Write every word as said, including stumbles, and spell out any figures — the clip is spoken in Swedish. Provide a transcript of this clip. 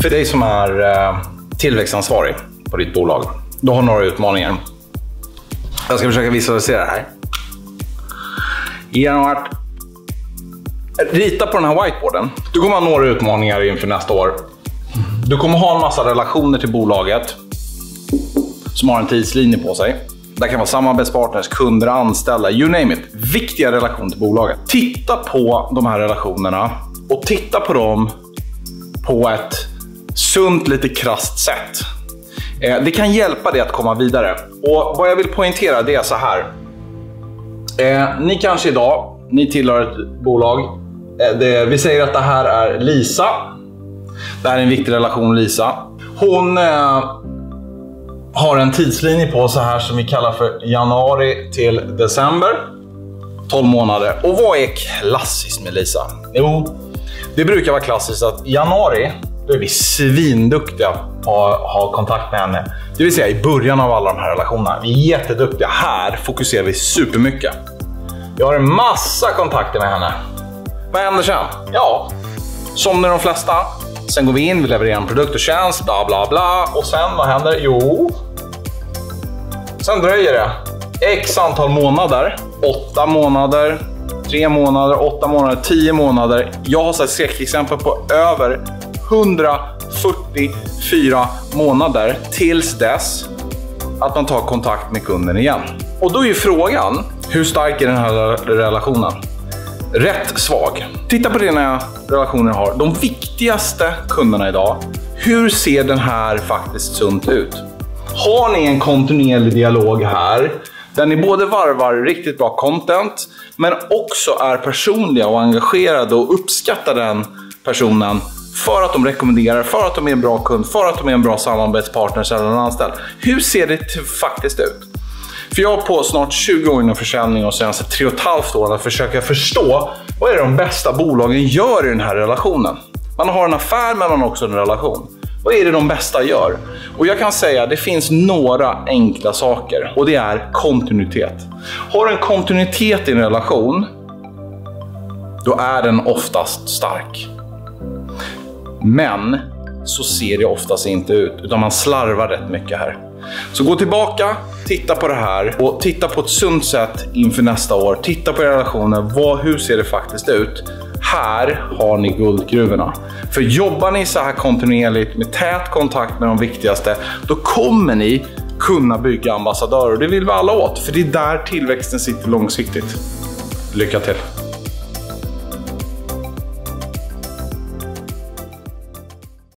För dig som är eh, tillväxtansvarig på ditt bolag, du har några utmaningar. Jag ska försöka visualisera det här. Genom att rita på den här whiteboarden. Du kommer ha några utmaningar inför nästa år. Du kommer ha en massa relationer till bolaget som har en tidslinje på sig. Det kan vara samarbetspartners, kunder, anställda, you name it. Viktiga relationer till bolaget. Titta på de här relationerna och titta på dem på ett sunt, lite krasst sätt. Det kan hjälpa dig att komma vidare. Och vad jag vill poängtera, det är så här. Ni kanske idag, ni tillhör ett bolag. Det, vi säger att det här är Lisa. Det här är en viktig relation, Lisa. Hon eh, har en tidslinje på så här som vi kallar för januari till december. tolv månader. Och vad är klassiskt med Lisa? Jo, det brukar vara klassiskt att i januari, då är vi svinduktiga på att ha kontakt med henne. Det vill säga i början av alla de här relationerna. Vi är jätteduktiga. Här fokuserar vi supermycket. Jag har en massa kontakter med henne. Vad händer sen? Ja, som med de flesta. Sen går vi in, vi levererar en produkt och tjänst, bla bla bla. Och sen, vad händer? Jo, sen dröjer det x antal månader. Åtta månader, tre månader, åtta månader, tio månader. Jag har sett skräckexempel på över hundrafyrtiofyra månader tills dess att man tar kontakt med kunden igen. Och då är ju frågan, hur stark är den här relationen? Rätt svag. Titta på dina relationer har. De viktigaste kunderna idag. Hur ser den här faktiskt sunt ut? Har ni en kontinuerlig dialog här där ni både varvar riktigt bra content men också är personliga och engagerade och uppskattar den personen för att de rekommenderar, för att de är en bra kund, för att de är en bra samarbetspartner eller en anställd. Hur ser det faktiskt ut? För jag har på snart tjugo år inom försäljning och senaste tre och ett halvt år att försöka förstå vad är det de bästa bolagen gör i den här relationen. Man har en affär men man har också en relation. Vad är det de bästa gör? Och jag kan säga att det finns några enkla saker och det är kontinuitet. Har du en kontinuitet i en relation, då är den oftast stark. Men så ser det oftast inte ut, utan man slarvar rätt mycket här. Så gå tillbaka, titta på det här och titta på ett sunt sätt inför nästa år. Titta på era relationer, vad, hur ser det faktiskt ut? Här har ni guldgruvorna. För jobbar ni så här kontinuerligt med tät kontakt med de viktigaste, då kommer ni kunna bygga ambassadörer. Det vill vi alla åt, för det är där tillväxten sitter långsiktigt. Lycka till!